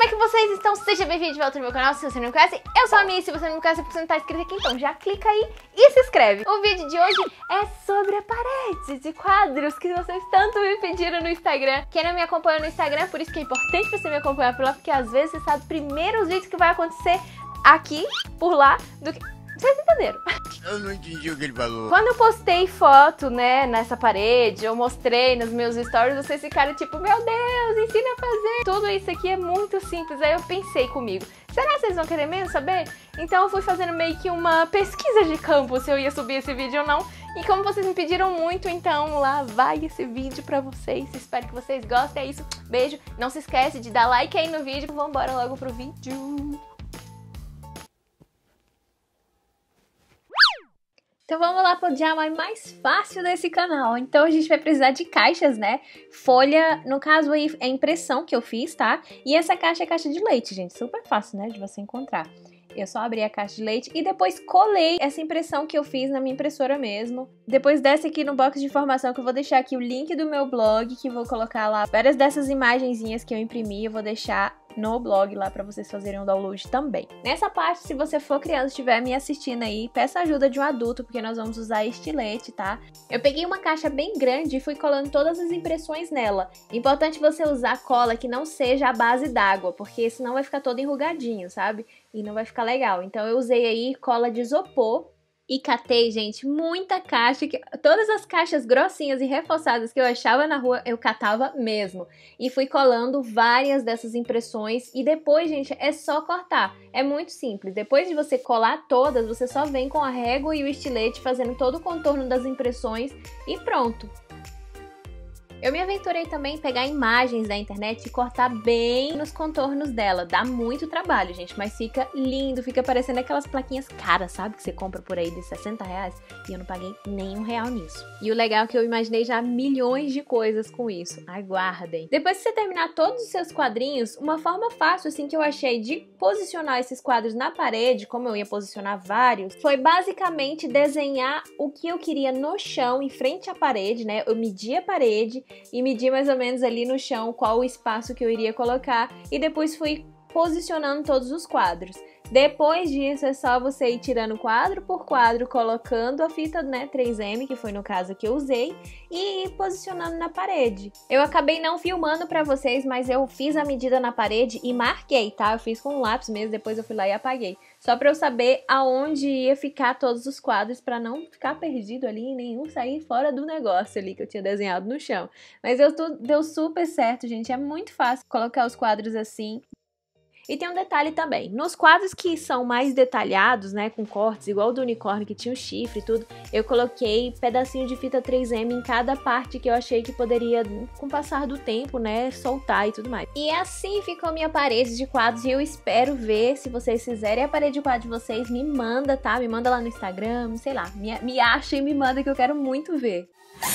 é que vocês estão? Seja bem-vindo de volta no meu canal, se você não me conhece. Eu sou a Mi, se você não me conhece, porque você não tá inscrito aqui, então já clica aí e se inscreve. O vídeo de hoje é sobre a parede de quadros que vocês tanto me pediram no Instagram. Quem não me acompanha no Instagram, por isso que é importante você me acompanhar por lá, porque às vezes você sabe primeiro os vídeos que vai acontecer aqui, por lá, do que... Vocês entenderam? Eu não entendi o que ele falou. Quando eu postei foto, né, nessa parede, eu mostrei nos meus stories, vocês ficaram tipo, meu Deus, ensina a fazer. Tudo isso aqui é muito simples. Aí eu pensei comigo, será que vocês vão querer mesmo saber? Então eu fui fazendo meio que uma pesquisa de campo se eu ia subir esse vídeo ou não. E como vocês me pediram muito, então lá vai esse vídeo pra vocês. Espero que vocês gostem. É isso, beijo. Não se esquece de dar like aí no vídeo. Vambora logo pro vídeo. Então vamos lá para o DIY mais fácil desse canal. Então a gente vai precisar de caixas, né? Folha, no caso aí é impressão que eu fiz, tá? E essa caixa é caixa de leite, gente. Super fácil, né? De você encontrar. Eu só abri a caixa de leite e depois colei essa impressão que eu fiz na minha impressora mesmo. Depois desce aqui no box de informação que eu vou deixar aqui o link do meu blog, que vou colocar lá várias dessas imagenzinhas que eu imprimi, eu vou deixar no blog lá pra vocês fazerem o download também. Nessa parte, se você for criança e estiver me assistindo aí, peça ajuda de um adulto, porque nós vamos usar estilete, tá? Eu peguei uma caixa bem grande e fui colando todas as impressões nela. Importante você usar cola que não seja a base d'água, porque senão vai ficar todo enrugadinho, sabe? E não vai ficar legal. Então eu usei aí cola de isopor. E catei, gente, muita caixa, todas as caixas grossinhas e reforçadas que eu achava na rua, eu catava mesmo. E fui colando várias dessas impressões e depois, gente, é só cortar. É muito simples. Depois de você colar todas, você só vem com a régua e o estilete fazendo todo o contorno das impressões e pronto. Eu me aventurei também em pegar imagens da internet e cortar bem nos contornos dela. Dá muito trabalho, gente, mas fica lindo, fica parecendo aquelas plaquinhas caras, sabe? Que você compra por aí de 60 reais e eu não paguei nem R$1 nisso. E o legal é que eu imaginei já milhões de coisas com isso. Aguardem! Depois que você terminar todos os seus quadrinhos, uma forma fácil, assim, que eu achei de posicionar esses quadros na parede, como eu ia posicionar vários, foi basicamente desenhar o que eu queria no chão, em frente à parede, né? Eu medi a parede e medi mais ou menos ali no chão qual o espaço que eu iria colocar e depois fui posicionando todos os quadros. Depois disso é só você ir tirando quadro por quadro, colocando a fita, né, 3M, que foi no caso que eu usei, e ir posicionando na parede. Eu acabei não filmando pra vocês, mas eu fiz a medida na parede e marquei, tá? Eu fiz com um lápis mesmo, depois eu fui lá e apaguei. Só pra eu saber aonde ia ficar todos os quadros, pra não ficar perdido ali e nenhum sair fora do negócio ali que eu tinha desenhado no chão. Mas deu super certo, gente. É muito fácil colocar os quadros assim. E tem um detalhe também, nos quadros que são mais detalhados, né, com cortes, igual o do unicórnio que tinha o chifre e tudo, eu coloquei pedacinho de fita 3M em cada parte que eu achei que poderia, com o passar do tempo, né, soltar e tudo mais. E assim ficou minha parede de quadros e eu espero ver, se vocês fizerem a parede de quadros de vocês, me manda, tá? Me manda lá no Instagram, sei lá, me acha e me manda que eu quero muito ver.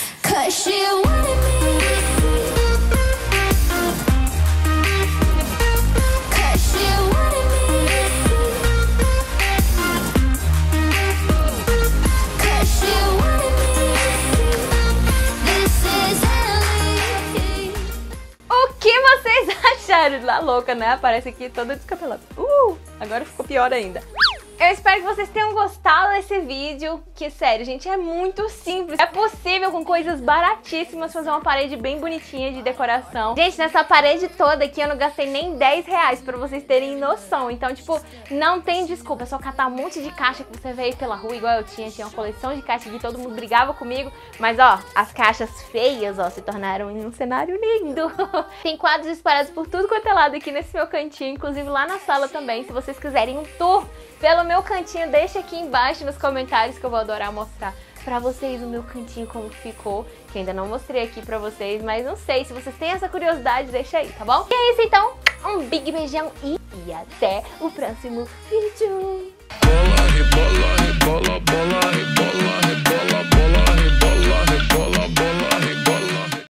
Lá louca, né? Aparece aqui toda descabelada. Agora ficou pior ainda. Eu espero que vocês tenham gostado desse vídeo, que sério, gente, é muito simples. É possível com coisas baratíssimas fazer uma parede bem bonitinha de decoração. Gente, nessa parede toda aqui eu não gastei nem R$10 pra vocês terem noção. Então, tipo, não tem desculpa, é só catar um monte de caixa que você veio pela rua, igual eu tinha uma coleção de caixas que todo mundo brigava comigo. Mas, ó, as caixas feias, ó, se tornaram em um cenário lindo. Tem quadros espalhados por tudo quanto é lado aqui nesse meu cantinho, inclusive lá na sala também. Se vocês quiserem um tour pelo meu cantinho, deixa aqui embaixo nos comentários que eu vou adorar mostrar pra vocês o meu cantinho como ficou, que ainda não mostrei aqui pra vocês, mas não sei, se vocês têm essa curiosidade, deixa aí, tá bom? E é isso então, um big beijão e até o próximo vídeo! Bola, rebola, rebola, bola, rebola, rebola, bola, rebola, rebola, bola.